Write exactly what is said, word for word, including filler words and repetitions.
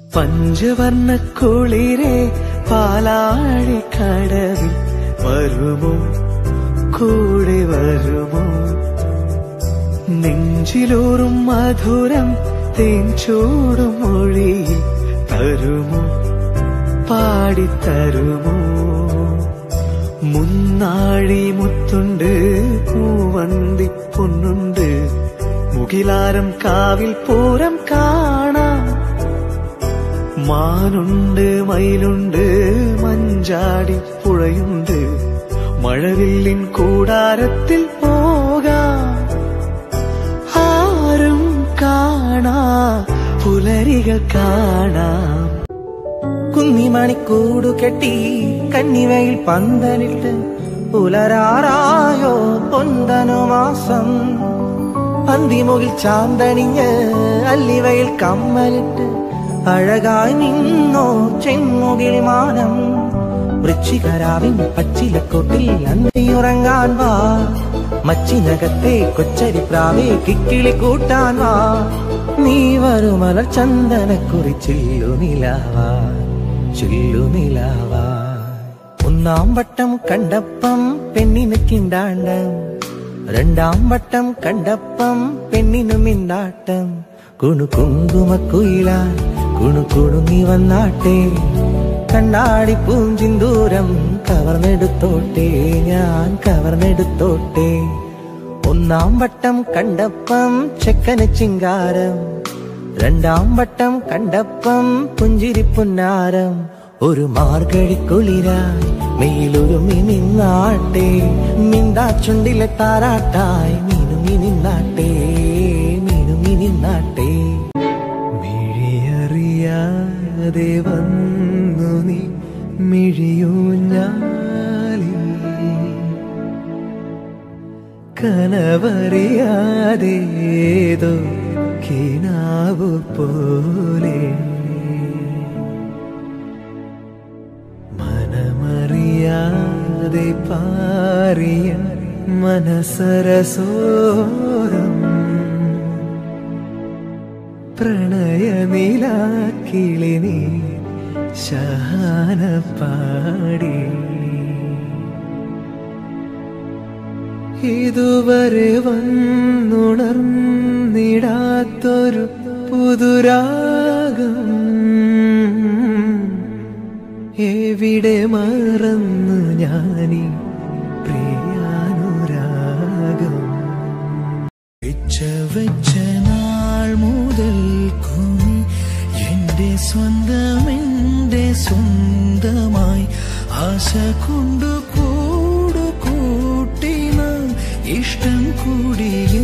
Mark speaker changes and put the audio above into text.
Speaker 1: പഞ്ചവർണ്ണ കുളിരേ പാലാഴിക്കടവിൽ വരുമോ, കൂടെ വരുമോ? നെഞ്ചിലൂറും മധുരം തേൻ ചൂടും മൊഴിയിൽ തരുമോ, പാടിത്തരുമോ? മുന്നാഴി മുത്തുണ്ട്, പൂവന്തി പൊന്നുണ്ട്, മുകിലാരം കാവിൽ പൂരം കാണാം. മാനുണ്ട്, മയിലുണ്ട്, മഞ്ചാടി പുഴയുണ്ട്, മഴവില്ലിൻ കൂടാരത്തിൽ പോകാം. ആരും കാണാ പുലരികൾ കാണാം.
Speaker 2: കുന്നിമണിക്കൂടു കെട്ടി കന്നിവയിൽ പന്തലിട്ട് പുലരാറായോ പൊന്തനു മാസം. അന്തിമുകിൽ ചാന്തണിഞ്ഞ് അല്ലിവയിൽ കമ്മലിട്ട് അഴകായി നിന്നോ ചെങ്ങുകിൽ മാനം. വൃശ്ചികരാവിൻ പച്ചിലക്കൊട്ടിൽ അന്തിയുറങ്ങാൻ വാ, മച്ചിനകത്തെ കൊച്ചരിപ്രാവേ കിക്കിളി കൂട്ടാൻ വാ. നീ വരുമലർ ചന്ദനക്കുറി ചില്ലുനിലാവാ, ചില്ലുനിലാവാ. ഒന്നാം വട്ടം കണ്ടപ്പം പെണ്ണിന് കിണ്ടാണ്ടം, രണ്ടാം വട്ടം കണ്ടപ്പം പെണ്ണിനു മിണ്ടാട്ടം. കുണു കുങ്കുമക്കുയിലാൻ കുണു കുണുങ്ങി വന്നാട്ടെ, കണ്ണാടി പൂഞ്ചിന്തൂരം കവർന്നെടുത്തോട്ടെ, ഞാൻ കവർന്നെടുത്തോട്ടെ. ഒന്നാം വട്ടം കണ്ടപ്പം ചെക്കന് ചിങ്കാരം, രണ്ടാം വട്ടം കണ്ടപ്പം പുഞ്ചിരി പുന്നാരം. ഒരു മാർഗഴിക്കുളിരായി മെയിലൊരുമി നിന്നാട്ടെ, മിണ്ടാ ചുണ്ടിലെ താരാട്ടായി മീനുമി നിന്നാട്ടെ, മീനുമി നിന്നാട്ടെ. മിഴിയറിയാതെ വന്നു നീ മിഴിയൂഞ്ഞാലി, കനവറിയാതേതോ കിനാവു പോലെ, മനമറിയാതെ പാറിയ മനസരസോരം, പ്രണയനിലാക്കിളിനി ശാന പാടി. ഇതുവരെ വന്നുണർന്നിടാത്തൊരു പുതുരാഗം, എവിടെ മറന്നു ഞാനീ പ്രിയാനുരാഗം. വെച്ച വെച്ച നാൾ മുതൽ കുനി എന്റെ സ്വന്തം, എന്റെ സ്വന്തമായി ആശ കൊണ്ടു കൂടു കൂട്ടിന ഇഷ്ടം കൂടിയ